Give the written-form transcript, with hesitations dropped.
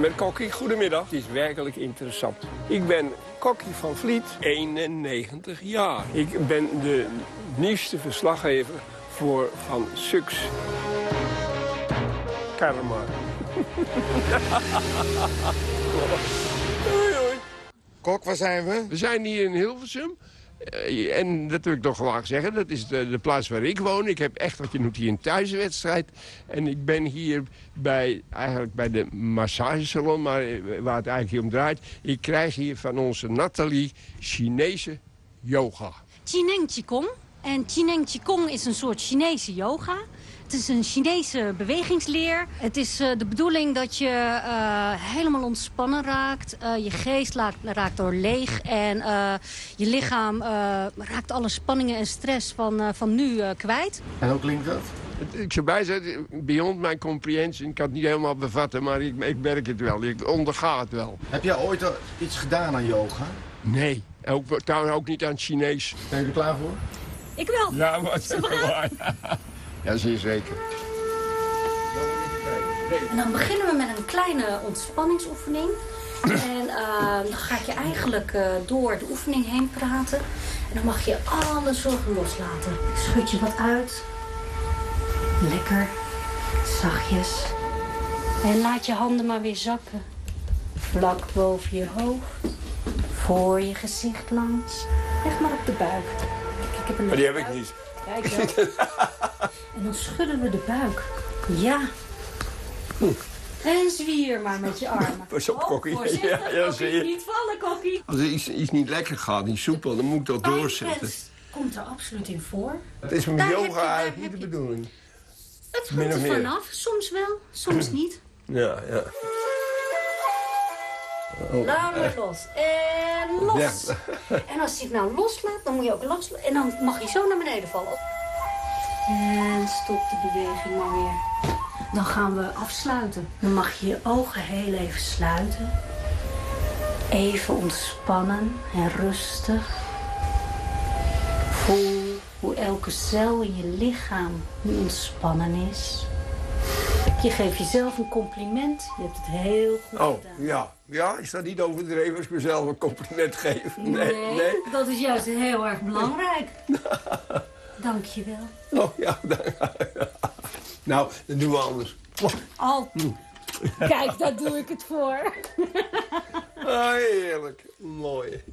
met Kokkie. Goedemiddag. Het is werkelijk interessant. Ik ben Kokkie van Vliet, 91 jaar. Ik ben de nieuwste verslaggever van Sux. Karma. Hoi, hoi. Kok, waar zijn we? We zijn hier in Hilversum. En dat wil ik toch graag zeggen, dat is de plaats waar ik woon. Ik heb echt wat je noemt hier een thuiswedstrijd. En ik ben hier eigenlijk bij de massagesalon, maar waar het eigenlijk hier om draait. Ik krijg hier van onze Nathalie Chinese yoga. Jineng Qigong. En Jineng Qigong is een soort Chinese yoga. Het is een Chinese bewegingsleer. Het is de bedoeling dat je helemaal ontspannen raakt. Je geest raakt doorleeg. En je lichaam raakt alle spanningen en stress van nu kwijt. En hoe klinkt dat? Ik zou bijzetten, beyond my comprehension. Ik kan het niet helemaal bevatten, maar ik merk het wel. Ik onderga het wel. Heb jij ooit al iets gedaan aan yoga? Nee, trouwens ook niet aan het Chinees. Ben je er klaar voor? Ik wel. Ja, wat waar. Ja, zeer zeker. En dan beginnen we met een kleine ontspanningsoefening. En dan ga ik je eigenlijk door de oefening heen praten. En dan mag je alle zorgen loslaten. Ik schud je wat uit. Lekker. Zachtjes. En laat je handen maar weer zakken. Vlak boven je hoofd. Voor je gezicht langs. Leg maar op de buik. Kijk, ik heb een Maar die heb ik niet. Kijk wel. En dan schudden we de buik. Ja. En zwier maar met je armen. Pas op, Kokkie. Voorzichtig, Ja, Kokkie. zie je. Niet vallen, Kokkie. Als er iets niet lekker gaat, niet soepel, dan moet ik dat doorzetten. Pijngrens komt er absoluut in voor. Het is met Daar heb yoga je- daar eigenlijk niet heb de je- bedoeling. Het Min hangt of er meer. vanaf. Soms wel, soms niet. Ja, ja. Nou, weer los. En los. Ja. En als je het nou loslaat, dan moet je ook los. En dan mag je zo naar beneden vallen. En stop de beweging maar weer. Dan gaan we afsluiten. Dan mag je je ogen heel even sluiten. Even ontspannen en rustig. Voel hoe elke cel in je lichaam nu ontspannen is. Je geeft jezelf een compliment. Je hebt het heel goed gedaan. Ja. Ja, is dat niet overdreven als ik mezelf een compliment geef? Nee. Dat is juist heel erg belangrijk. Dank je wel. Oh ja, nou, dat doen we anders. Kijk, daar doe ik het voor. Ah, heerlijk. Mooi.